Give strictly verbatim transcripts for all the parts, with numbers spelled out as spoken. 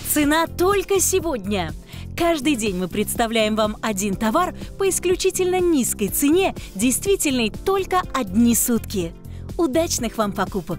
Цена только сегодня. Каждый день мы представляем вам один товар по исключительно низкой цене, действительной только одни сутки. Удачных вам покупок!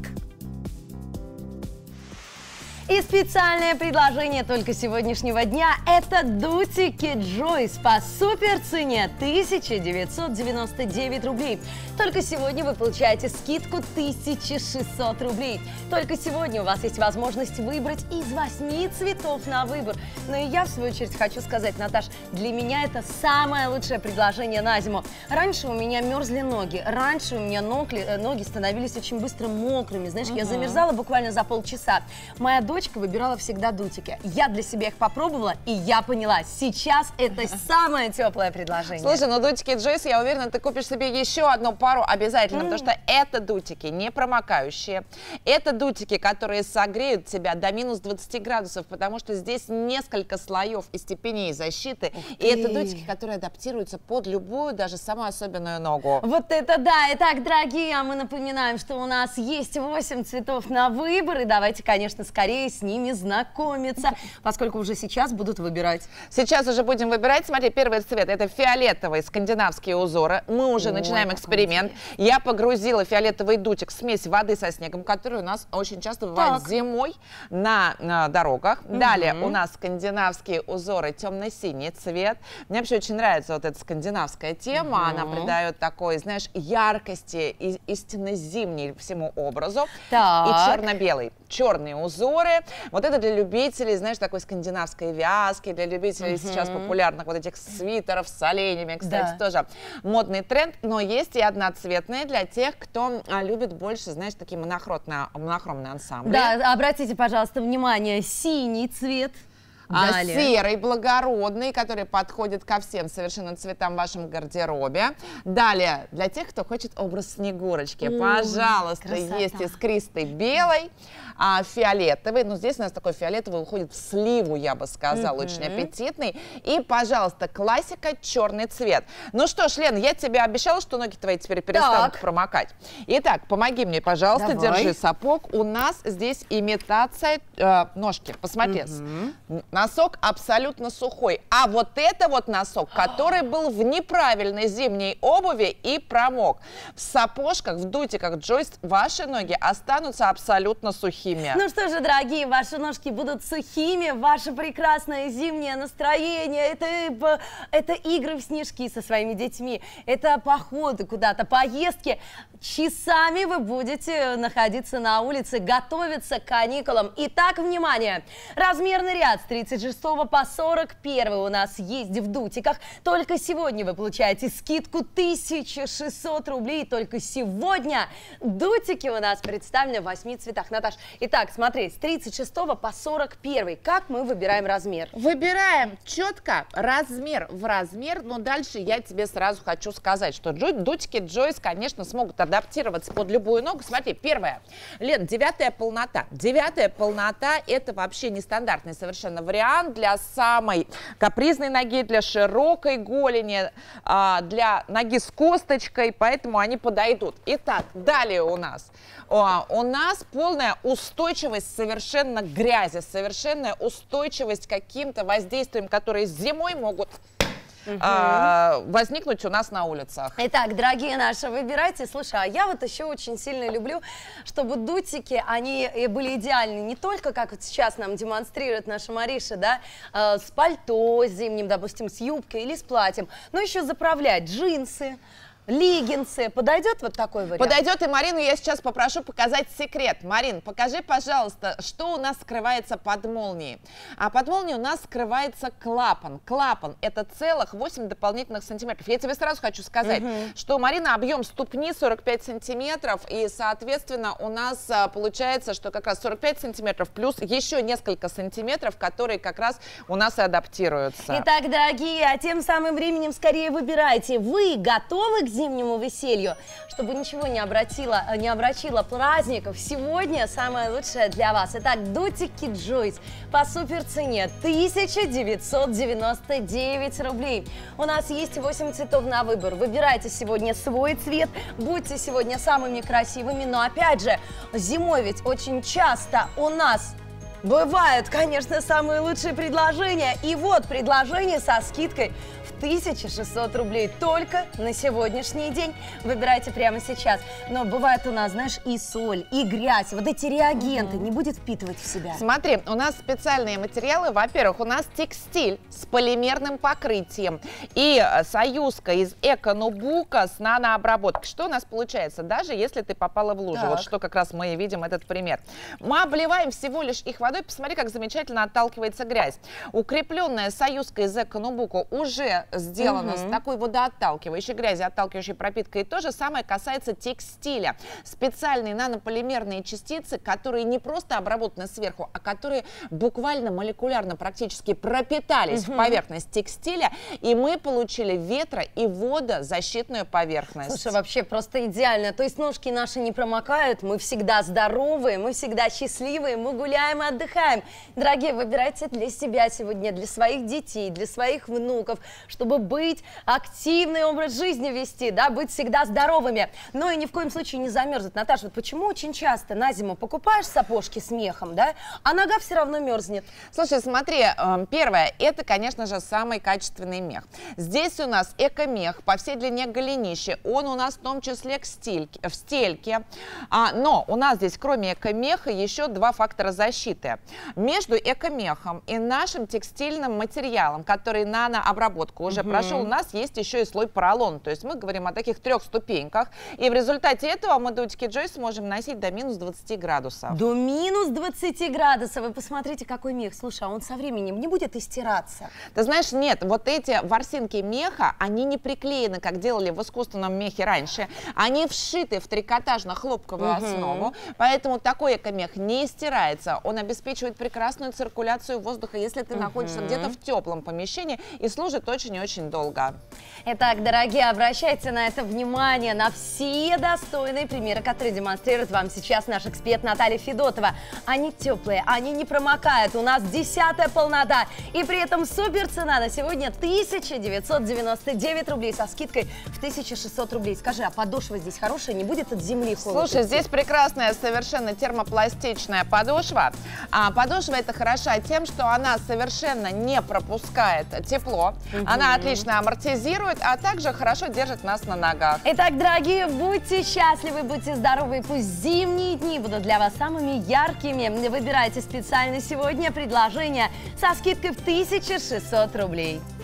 И специальное предложение только сегодняшнего дня – это дутики Джойс по супер цене тысяча девятьсот девяносто девять рублей. Только сегодня вы получаете скидку тысяча шестьсот рублей. Только сегодня у вас есть возможность выбрать из восьми цветов на выбор. Но и я, в свою очередь, хочу сказать, Наташ, для меня это самое лучшее предложение на зиму. Раньше у меня мерзли ноги, раньше у меня ноги, ноги становились очень быстро мокрыми. Знаешь, uh-huh. я замерзала буквально за полчаса. Моя дочь выбирала всегда дутики. Я для себя их попробовала, и я поняла, сейчас это самое теплое предложение. Слушай, ну дутики Джойс, я уверена, ты купишь себе еще одну пару обязательно, mm. потому что это дутики не промокающие. Это дутики, которые согреют тебя до минус двадцати градусов, потому что здесь несколько слоев и степеней защиты. И это дутики, которые адаптируются под любую, даже самую особенную ногу. Вот это да! Итак, дорогие, мы напоминаем, что у нас есть восемь цветов на выбор, и давайте, конечно, скорее с ними знакомиться, поскольку уже сейчас будут выбирать. Сейчас уже будем выбирать. Смотри, первый цвет – это фиолетовые скандинавские узоры. Мы уже Ой, начинаем эксперимент. Я погрузила фиолетовый дутик в смесь воды со снегом, который у нас очень часто бывает так. зимой на, на дорогах. Угу. Далее у нас скандинавские узоры, темно-синий цвет. Мне вообще очень нравится вот эта скандинавская тема. Угу. Она придает такой, знаешь, яркости, и, истинно зимней всему образу. Так. И черно-белый. Черные узоры. Вот это для любителей, знаешь, такой скандинавской вязки, для любителей uh-huh. сейчас популярных вот этих свитеров с оленями, кстати, да. тоже модный тренд. Но есть и одноцветные для тех, кто а, любит больше, знаешь, такие монохромные, монохромные ансамбли. Да, обратите, пожалуйста, внимание, синий цвет. А серый, благородный, который подходит ко всем совершенно цветам в вашем гардеробе. Далее, для тех, кто хочет образ Снегурочки, О, пожалуйста, красота. Есть искристый белый, а, фиолетовый. Ну, здесь у нас такой фиолетовый уходит в сливу, я бы сказала, mm-hmm. очень аппетитный. И, пожалуйста, классика, черный цвет. Ну что ж, Лен, я тебе обещала, что ноги твои теперь перестанут так. промокать. Итак, помоги мне, пожалуйста, Давай. держи сапог. У нас здесь имитация э, ножки. Посмотри. Mm-hmm. Носок абсолютно сухой, а вот это вот носок, который был в неправильной зимней обуви и промок. В сапожках, в дутиках Джойс ваши ноги останутся абсолютно сухими. Ну что же, дорогие, ваши ножки будут сухими, ваше прекрасное зимнее настроение, это, это игры в снежки со своими детьми, это походы куда-то, поездки. Часами вы будете находиться на улице, готовиться к каникулам. Итак, внимание, размерный ряд с тридцать шестого по сорок первый у нас есть в дутиках. Только сегодня вы получаете скидку тысяча шестьсот рублей. Только сегодня дутики у нас представлены в восьми цветах. Наташ, итак, смотри, с тридцать шестого по сорок первый. Как мы выбираем размер? Выбираем четко размер в размер, но дальше я тебе сразу хочу сказать, что дутики Джойс, конечно, смогут адаптироваться под любую ногу. Смотри, первое. Лен, девятая полнота. Девятая полнота – это вообще нестандартный совершенно вариант для самой капризной ноги, для широкой голени, для ноги с косточкой, поэтому они подойдут. Итак, далее у нас. У нас полная устойчивость совершенно к грязи, совершенная устойчивость к каким-то воздействиям, которые зимой могут Угу. а, возникнуть у нас на улицах. Итак, дорогие наши, выбирайте. Слушай, а я вот еще очень сильно люблю, чтобы дутики, они были идеальны не только, как вот сейчас нам демонстрирует наша Мариша, да, э, с пальто зимним, допустим, с юбкой или с платьем, но еще заправлять джинсы, леггинсы. Подойдет вот такой вариант? Подойдет. И Марину я сейчас попрошу показать секрет. Марин, покажи, пожалуйста, что у нас скрывается под молнией. А под молнией у нас скрывается клапан. Клапан – это целых восемь дополнительных сантиметров. Я тебе сразу хочу сказать, угу. что, Марина, объем ступни сорок пять сантиметров, и, соответственно, у нас а, получается, что как раз сорок пять сантиметров плюс еще несколько сантиметров, которые как раз у нас и адаптируются. Итак, дорогие, а тем самым временем скорее выбирайте. Вы готовы к зимнему веселью, чтобы ничего не обратило, не омрачило праздников? Сегодня самое лучшее для вас. Итак, дутики Джойс по супер цене тысяча девятьсот девяносто девять рублей. У нас есть восемь цветов на выбор. Выбирайте сегодня свой цвет, будьте сегодня самыми красивыми. Но опять же, зимой ведь очень часто у нас Бывают, конечно, самые лучшие предложения. И вот предложение со скидкой в тысячу шестьсот рублей только на сегодняшний день. Выбирайте прямо сейчас. Но бывает у нас, знаешь, и соль, и грязь, вот эти реагенты угу. не будет впитывать в себя. Смотри, у нас специальные материалы. Во-первых, у нас текстиль с полимерным покрытием и союзка из эко-нубука с нанообработкой. Что у нас получается, даже если ты попала в лужу? Так. Вот что как раз мы и видим этот пример. Мы обливаем всего лишь их водой. Посмотри, как замечательно отталкивается грязь. Укрепленная союзка из эко-нубука уже сделана угу. с такой водоотталкивающей, грязи отталкивающей пропиткой. И то же самое касается текстиля. Специальные нанополимерные частицы, которые не просто обработаны сверху, а которые буквально молекулярно практически пропитались угу. в поверхность текстиля, и мы получили ветро- и водозащитную поверхность. Слушай, вообще просто идеально. То есть ножки наши не промокают, мы всегда здоровые, мы всегда счастливые, мы гуляем и отдыхаем. Дорогие, выбирайте для себя сегодня, для своих детей, для своих внуков, чтобы быть активный образ жизни вести, да, быть всегда здоровыми, но и ни в коем случае не замерзнуть. Наташа, вот почему очень часто на зиму покупаешь сапожки с мехом, да, а нога все равно мерзнет? Слушай, смотри, первое, это, конечно же, самый качественный мех. Здесь у нас эко-мех по всей длине голенища, он у нас в том числе в стельке, в стельке. А, но у нас здесь, кроме эко-меха, еще два фактора защиты. Между эко-мехом и нашим текстильным материалом, который нанообработку уже угу. прошел, у нас есть еще и слой поролона. То есть мы говорим о таких трех ступеньках. И в результате этого мы дутики Joy сможем носить до минус двадцати градусов. До минус двадцати градусов. Вы посмотрите, какой мех. Слушай, а он со временем не будет истираться? Ты знаешь, нет, вот эти ворсинки меха, они не приклеены, как делали в искусственном мехе раньше. Они вшиты в трикотажно-хлопковую угу. основу. Поэтому такой эко-мех не стирается. Он обеспечивает прекрасную циркуляцию воздуха, если ты угу. находишься где-то в теплом помещении, и служит очень и очень долго. Итак, дорогие, обращайте на это внимание, на все достойные примеры, которые демонстрирует вам сейчас наш эксперт Наталья Федотова. Они теплые, они не промокают, у нас десятая полнота, и при этом супер цена на сегодня тысяча девятьсот девяносто девять рублей со скидкой в тысячу шестьсот рублей. Скажи, а подошва здесь хорошая, не будет от земли холодно? Слушай, здесь прекрасная совершенно термопластичная подошва. А подошва это хороша тем, что она совершенно не пропускает тепло, угу. она отлично амортизирует, а также хорошо держит нас на ногах. Итак, дорогие, будьте счастливы, будьте здоровы, пусть зимние дни будут для вас самыми яркими. Выбирайте специально сегодня предложение со скидкой в тысячу шестьсот рублей.